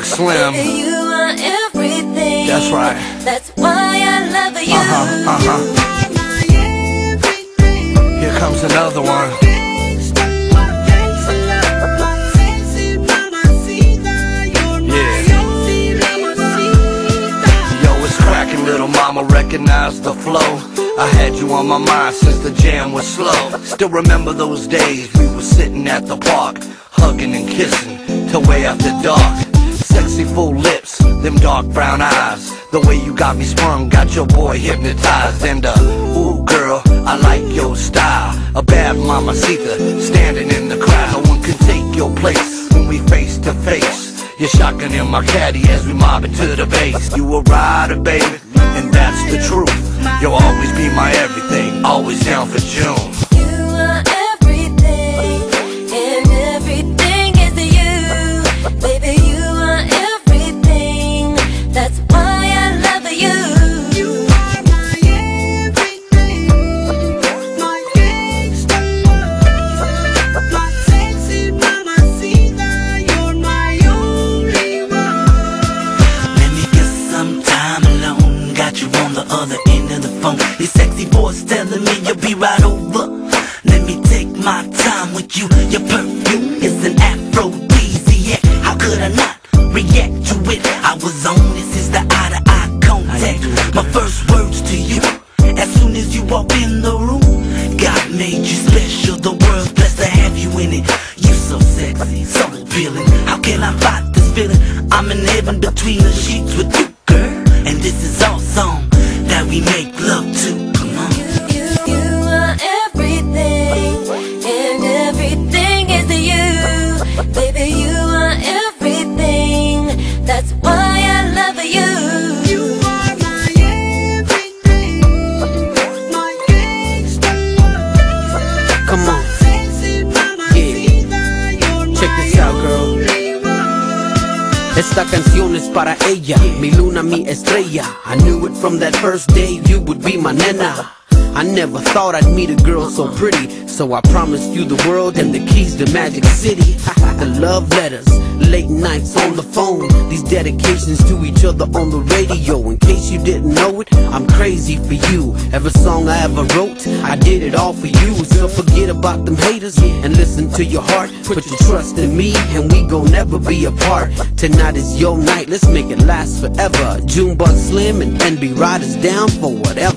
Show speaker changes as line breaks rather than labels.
Slim.
Baby, you are everything.
That's right.
That's why I love you.
Here comes another one. Little mama, recognize the flow. I had you on my mind since the jam was slow. Still remember those days we were sitting at the park, hugging and kissing till way after dark. Sexy full lips, them dark brown eyes. The way you got me sprung, got your boy hypnotized. And ooh girl, I like your style. A bad mamacita, standing in the crowd. No one can take your place when we face to face. You're shotgun in my caddy as we mob it to the base. You a rider, baby, and that's the truth. You'll always be my everything, always down for June.
You are everything, and everything is to you. Baby, you are everything. That's why I love you. You are my everything, my gangsta lover, my sexy mamacita. You're my only one.
Let me get some time alone. Got you on the other end of the phone. These sexy boys telling me you'll be right over. Let me take my time with you. Your perfume is an aphrodisiac. How could I not react to it? I was on it since the eye-to-eye contact. My first words to you, as soon as you walk in the room: God made you special, the world's blessed to have you in it. You so sexy, so appealing. How can I fight this feeling? I'm in heaven between the sheets with you, girl. And this is our song that we make love to. Come on.
You are everything, and everything is to you. Baby, you are everything. That's why I love you. You are my everything, my gangsta lover.
Come on. Yeah. Check this out, girl. Esta canción es para ella, mi luna, mi estrella. I knew it from that first day you would be my nena. I never thought I'd meet a girl so pretty, so I promised you the world and the keys to Magic City. The love letters, late nights on the phone, these dedications to each other on the radio. In case you didn't know it, I'm crazy for you. Every song I ever wrote, I did it all for you. So forget about them haters and listen to your heart. Put your trust in me and we gon' never be apart. Tonight is your night, let's make it last forever. Junebug Slim and NB Riders down for whatever.